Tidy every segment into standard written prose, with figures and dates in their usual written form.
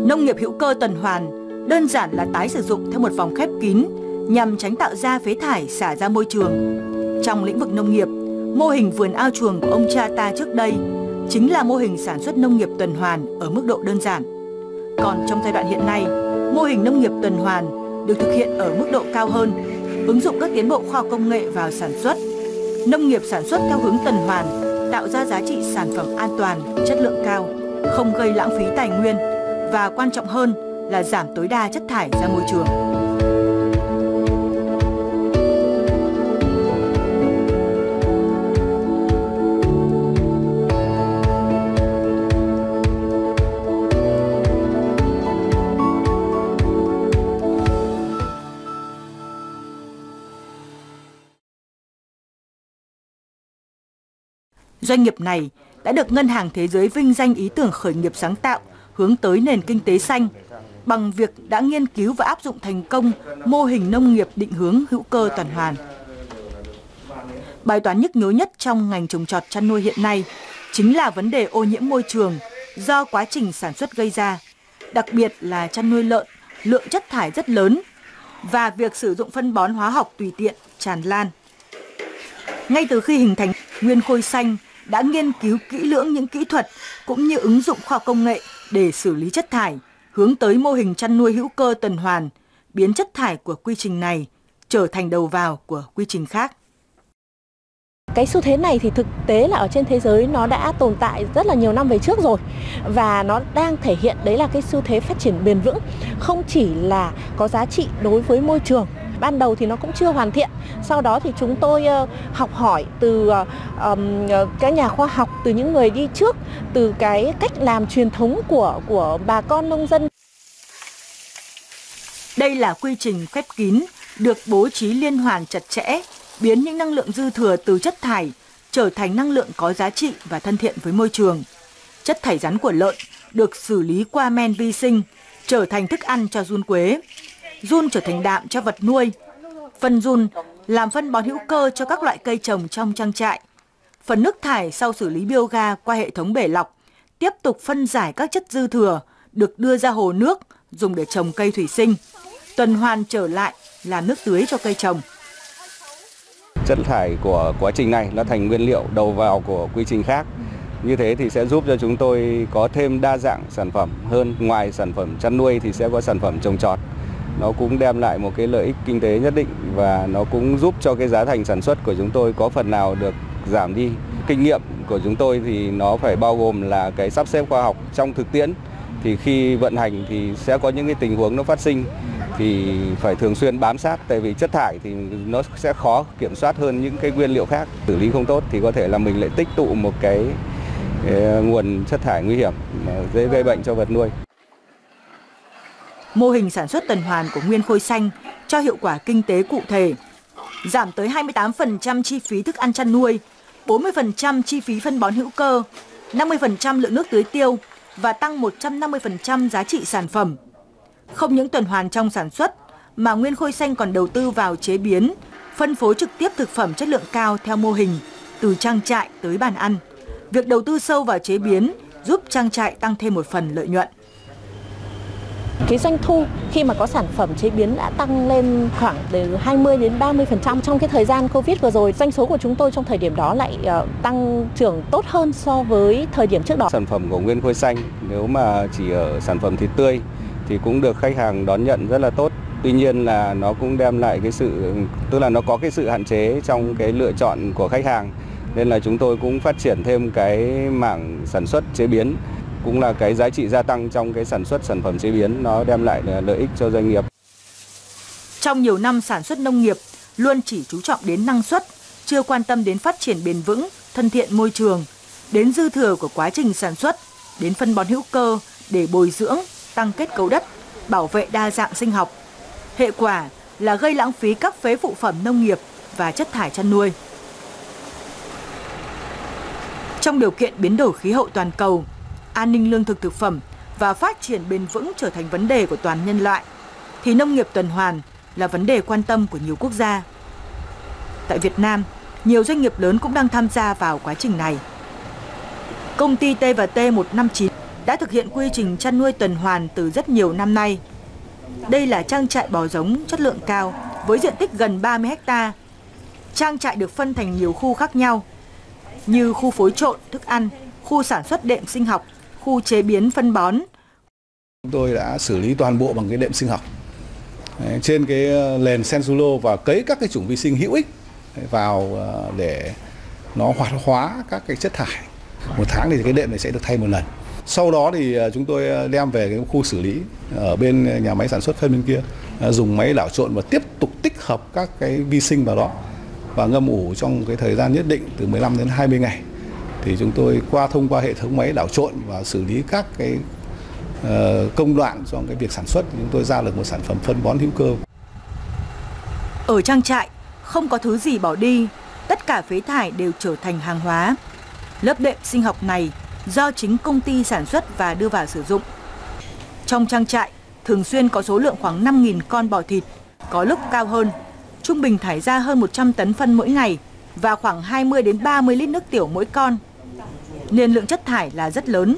Nông nghiệp hữu cơ tuần hoàn đơn giản là tái sử dụng theo một vòng khép kín nhằm tránh tạo ra phế thải xả ra môi trường. Trong lĩnh vực nông nghiệp, mô hình vườn ao chuồng của ông cha ta trước đây chính là mô hình sản xuất nông nghiệp tuần hoàn ở mức độ đơn giản. Còn trong giai đoạn hiện nay, mô hình nông nghiệp tuần hoàn được thực hiện ở mức độ cao hơn, ứng dụng các tiến bộ khoa học công nghệ vào sản xuất. Nông nghiệp sản xuất theo hướng tuần hoàn tạo ra giá trị sản phẩm an toàn, chất lượng cao, không gây lãng phí tài nguyên và quan trọng hơn là giảm tối đa chất thải ra môi trường. Doanh nghiệp này đã được Ngân hàng Thế giới vinh danh ý tưởng khởi nghiệp sáng tạo hướng tới nền kinh tế xanh bằng việc đã nghiên cứu và áp dụng thành công mô hình nông nghiệp định hướng hữu cơ tuần hoàn. Bài toán nhức nhối nhất trong ngành trồng trọt chăn nuôi hiện nay chính là vấn đề ô nhiễm môi trường do quá trình sản xuất gây ra, đặc biệt là chăn nuôi lợn, lượng chất thải rất lớn và việc sử dụng phân bón hóa học tùy tiện tràn lan. Ngay từ khi hình thành, Nguyên Khôi Xanh đã nghiên cứu kỹ lưỡng những kỹ thuật cũng như ứng dụng khoa học công nghệ để xử lý chất thải, hướng tới mô hình chăn nuôi hữu cơ tuần hoàn, biến chất thải của quy trình này trở thành đầu vào của quy trình khác. Cái xu thế này thì thực tế là ở trên thế giới nó đã tồn tại rất là nhiều năm về trước rồi, và nó đang thể hiện đấy là cái xu thế phát triển bền vững, không chỉ là có giá trị đối với môi trường. Ban đầu thì nó cũng chưa hoàn thiện, sau đó thì chúng tôi học hỏi từ các nhà khoa học, từ những người đi trước, từ cái cách làm truyền thống của bà con nông dân. Đây là quy trình khép kín được bố trí liên hoàn chặt chẽ, biến những năng lượng dư thừa từ chất thải trở thành năng lượng có giá trị và thân thiện với môi trường. Chất thải rắn của lợn được xử lý qua men vi sinh, trở thành thức ăn cho giun quế. Giun trở thành đạm cho vật nuôi. Phân giun làm phân bón hữu cơ cho các loại cây trồng trong trang trại. Phần nước thải sau xử lý bioga qua hệ thống bể lọc tiếp tục phân giải các chất dư thừa được đưa ra hồ nước dùng để trồng cây thủy sinh. Tuần hoàn trở lại là nước tưới cho cây trồng. Chất thải của quá trình này nó thành nguyên liệu đầu vào của quy trình khác. Như thế thì sẽ giúp cho chúng tôi có thêm đa dạng sản phẩm hơn. Ngoài sản phẩm chăn nuôi thì sẽ có sản phẩm trồng trọt. Nó cũng đem lại một cái lợi ích kinh tế nhất định và nó cũng giúp cho cái giá thành sản xuất của chúng tôi có phần nào được giảm đi. Kinh nghiệm của chúng tôi thì nó phải bao gồm là cái sắp xếp khoa học trong thực tiễn. Thì khi vận hành thì sẽ có những cái tình huống nó phát sinh thì phải thường xuyên bám sát, tại vì chất thải thì nó sẽ khó kiểm soát hơn những cái nguyên liệu khác. Xử lý không tốt thì có thể là mình lại tích tụ một cái nguồn chất thải nguy hiểm dễ gây bệnh cho vật nuôi. Mô hình sản xuất tuần hoàn của Nguyên Khôi Xanh cho hiệu quả kinh tế cụ thể, giảm tới 28% chi phí thức ăn chăn nuôi, 40% chi phí phân bón hữu cơ, 50% lượng nước tưới tiêu và tăng 150% giá trị sản phẩm. Không những tuần hoàn trong sản xuất, mà Nguyên Khôi Xanh còn đầu tư vào chế biến, phân phối trực tiếp thực phẩm chất lượng cao theo mô hình, từ trang trại tới bàn ăn. Việc đầu tư sâu vào chế biến giúp trang trại tăng thêm một phần lợi nhuận. Cái doanh thu khi mà có sản phẩm chế biến đã tăng lên khoảng từ 20 đến 30%. Trong cái thời gian Covid vừa rồi, doanh số của chúng tôi trong thời điểm đó lại tăng trưởng tốt hơn so với thời điểm trước đó. Sản phẩm của Nguyên Khôi Xanh nếu mà chỉ ở sản phẩm thịt tươi thì cũng được khách hàng đón nhận rất là tốt. Tuy nhiên là nó cũng đem lại cái sự, tức là nó có cái sự hạn chế trong cái lựa chọn của khách hàng. Nên là chúng tôi cũng phát triển thêm cái mảng sản xuất chế biến, cũng là cái giá trị gia tăng trong cái sản xuất sản phẩm chế biến, nó đem lại lợi ích cho doanh nghiệp. Trong nhiều năm sản xuất nông nghiệp luôn chỉ chú trọng đến năng suất, chưa quan tâm đến phát triển bền vững, thân thiện môi trường, đến dư thừa của quá trình sản xuất, đến phân bón hữu cơ để bồi dưỡng, tăng kết cấu đất, bảo vệ đa dạng sinh học. Hệ quả là gây lãng phí các phế phụ phẩm nông nghiệp và chất thải chăn nuôi. Trong điều kiện biến đổi khí hậu toàn cầu, an ninh lương thực thực phẩm và phát triển bền vững trở thành vấn đề của toàn nhân loại, thì nông nghiệp tuần hoàn là vấn đề quan tâm của nhiều quốc gia. Tại Việt Nam, nhiều doanh nghiệp lớn cũng đang tham gia vào quá trình này. Công ty T&T 159 đã thực hiện quy trình chăn nuôi tuần hoàn từ rất nhiều năm nay. Đây là trang trại bò giống chất lượng cao với diện tích gần 30 ha. Trang trại được phân thành nhiều khu khác nhau như khu phối trộn thức ăn, khu sản xuất đệm sinh học, khu chế biến phân bón. Chúng tôi đã xử lý toàn bộ bằng cái đệm sinh học trên cái nền Sensulo và cấy các cái chủng vi sinh hữu ích vào để nó hoạt hóa các cái chất thải. Một tháng thì cái đệm này sẽ được thay một lần. Sau đó thì chúng tôi đem về cái khu xử lý ở bên nhà máy sản xuất phân bên kia, dùng máy đảo trộn và tiếp tục tích hợp các cái vi sinh vào đó và ngâm ủ trong cái thời gian nhất định từ 15 đến 20 ngày. Thì chúng tôi thông qua hệ thống máy đảo trộn và xử lý các cái công đoạn trong cái việc sản xuất, chúng tôi ra được một sản phẩm phân bón hữu cơ. Ở trang trại không có thứ gì bỏ đi, tất cả phế thải đều trở thành hàng hóa. Lớp đệm sinh học này do chính công ty sản xuất và đưa vào sử dụng. Trong trang trại thường xuyên có số lượng khoảng 5.000 con bò thịt, có lúc cao hơn. Trung bình thải ra hơn 100 tấn phân mỗi ngày và khoảng 20 đến 30 lít nước tiểu mỗi con. Nên lượng chất thải là rất lớn.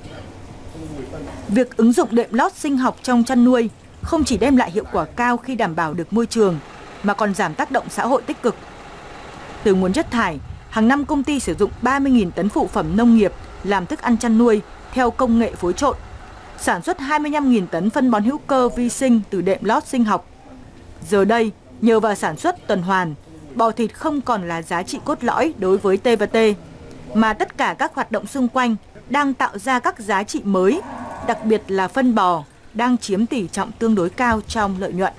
Việc ứng dụng đệm lót sinh học trong chăn nuôi không chỉ đem lại hiệu quả cao khi đảm bảo được môi trường, mà còn giảm tác động xã hội tích cực. Từ nguồn chất thải, hàng năm công ty sử dụng 30.000 tấn phụ phẩm nông nghiệp làm thức ăn chăn nuôi theo công nghệ phối trộn, sản xuất 25.000 tấn phân bón hữu cơ vi sinh từ đệm lót sinh học. Giờ đây, nhờ vào sản xuất tuần hoàn, bò thịt không còn là giá trị cốt lõi đối với T&T, mà tất cả các hoạt động xung quanh đang tạo ra các giá trị mới, đặc biệt là phân bò đang chiếm tỷ trọng tương đối cao trong lợi nhuận.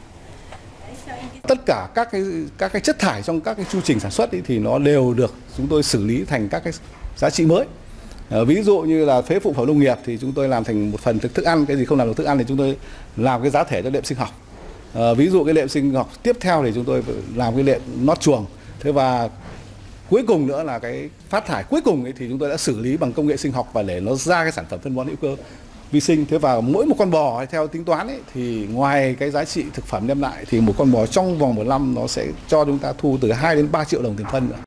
Tất cả các cái chất thải trong các cái chu trình sản xuất thì nó đều được chúng tôi xử lý thành các cái giá trị mới. Ví dụ như là phế phụ phẩm nông nghiệp thì chúng tôi làm thành một phần thức ăn, cái gì không làm được thức ăn thì chúng tôi làm cái giá thể cho đệm sinh học. Ví dụ cái đệm sinh học tiếp theo thì chúng tôi làm cái đệm nót chuồng. Thế và cuối cùng nữa là cái phát thải cuối cùng thì chúng tôi đã xử lý bằng công nghệ sinh học và để nó ra cái sản phẩm phân bón hữu cơ vi sinh. Thế và mỗi một con bò theo tính toán thì ngoài cái giá trị thực phẩm đem lại thì một con bò trong vòng 1 năm nó sẽ cho chúng ta thu từ 2 đến 3 triệu đồng tiền phân nữa.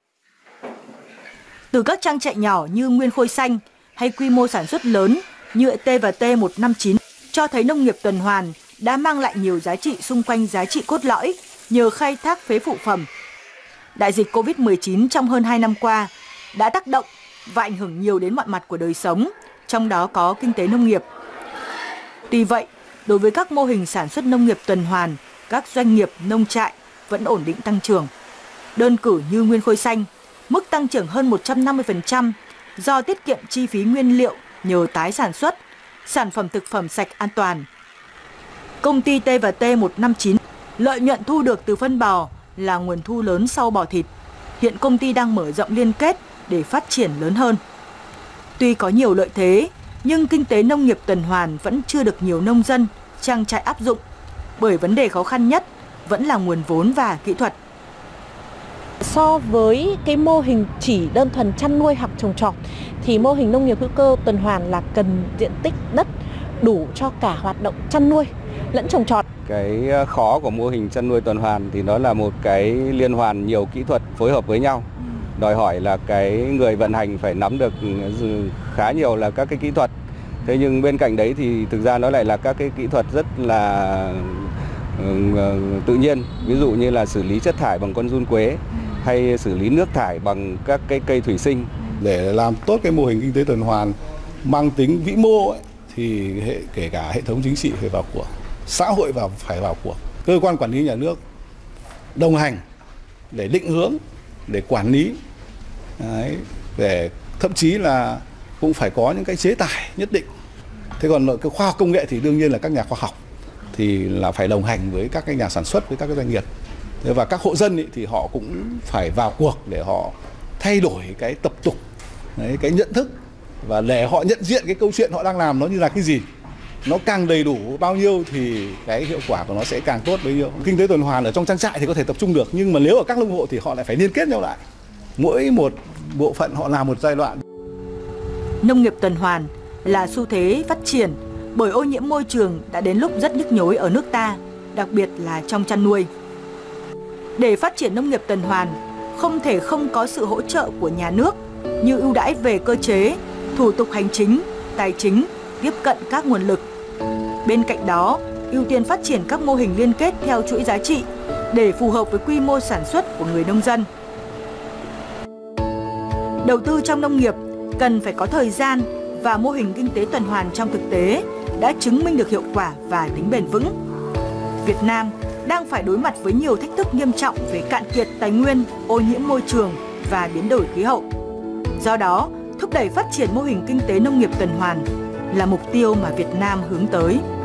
Từ các trang trại nhỏ như Nguyên Khôi Xanh hay quy mô sản xuất lớn như T&T 159 cho thấy nông nghiệp tuần hoàn đã mang lại nhiều giá trị xung quanh giá trị cốt lõi nhờ khai thác phế phụ phẩm. Đại dịch Covid-19 trong hơn 2 năm qua đã tác động và ảnh hưởng nhiều đến mọi mặt của đời sống, trong đó có kinh tế nông nghiệp. Tuy vậy, đối với các mô hình sản xuất nông nghiệp tuần hoàn, các doanh nghiệp nông trại vẫn ổn định tăng trưởng. Đơn cử như Nguyên Khôi Xanh, mức tăng trưởng hơn 150% do tiết kiệm chi phí nguyên liệu nhờ tái sản xuất, sản phẩm thực phẩm sạch an toàn. Công ty T&T 159, lợi nhuận thu được từ phân bò là nguồn thu lớn sau bò thịt. Hiện công ty đang mở rộng liên kết để phát triển lớn hơn. Tuy có nhiều lợi thế, nhưng kinh tế nông nghiệp tuần hoàn vẫn chưa được nhiều nông dân, trang trại áp dụng, bởi vấn đề khó khăn nhất vẫn là nguồn vốn và kỹ thuật. So với cái mô hình chỉ đơn thuần chăn nuôi hoặc trồng trọt thì mô hình nông nghiệp hữu cơ tuần hoàn là cần diện tích đất đủ cho cả hoạt động chăn nuôi lẫn trồng trọt. Cái khó của mô hình chăn nuôi tuần hoàn thì nó là một cái liên hoàn nhiều kỹ thuật phối hợp với nhau. Đòi hỏi là cái người vận hành phải nắm được khá nhiều là các cái kỹ thuật. Thế nhưng bên cạnh đấy thì thực ra nó lại là các cái kỹ thuật rất là tự nhiên. Ví dụ như là xử lý chất thải bằng con giun quế hay xử lý nước thải bằng các cái cây thủy sinh. Để làm tốt cái mô hình kinh tế tuần hoàn mang tính vĩ mô thì kể cả hệ thống chính trị phải vào cuộc, xã hội phải vào cuộc, cơ quan quản lý nhà nước đồng hành để định hướng, để quản lý, để thậm chí là cũng phải có những cái chế tài nhất định. Thế còn cái khoa học công nghệ thì đương nhiên là các nhà khoa học thì là phải đồng hành với các cái nhà sản xuất, với các cái doanh nghiệp. Và các hộ dân thì họ cũng phải vào cuộc để họ thay đổi cái tập tục, cái nhận thức và để họ nhận diện cái câu chuyện họ đang làm nó như là cái gì. Nó càng đầy đủ bao nhiêu thì cái hiệu quả của nó sẽ càng tốt bấy nhiêu. Kinh tế tuần hoàn ở trong trang trại thì có thể tập trung được, nhưng mà nếu ở các nông hộ thì họ lại phải liên kết nhau lại. Mỗi một bộ phận họ làm một giai đoạn. Nông nghiệp tuần hoàn là xu thế phát triển bởi ô nhiễm môi trường đã đến lúc rất nhức nhối ở nước ta, đặc biệt là trong chăn nuôi. Để phát triển nông nghiệp tuần hoàn, không thể không có sự hỗ trợ của nhà nước như ưu đãi về cơ chế, thủ tục hành chính, tài chính, tiếp cận các nguồn lực. Bên cạnh đó, ưu tiên phát triển các mô hình liên kết theo chuỗi giá trị để phù hợp với quy mô sản xuất của người nông dân. Đầu tư trong nông nghiệp cần phải có thời gian và mô hình kinh tế tuần hoàn trong thực tế đã chứng minh được hiệu quả và tính bền vững. Việt Nam đang phải đối mặt với nhiều thách thức nghiêm trọng về cạn kiệt tài nguyên, ô nhiễm môi trường và biến đổi khí hậu. Do đó, thúc đẩy phát triển mô hình kinh tế nông nghiệp tuần hoàn là mục tiêu mà Việt Nam hướng tới.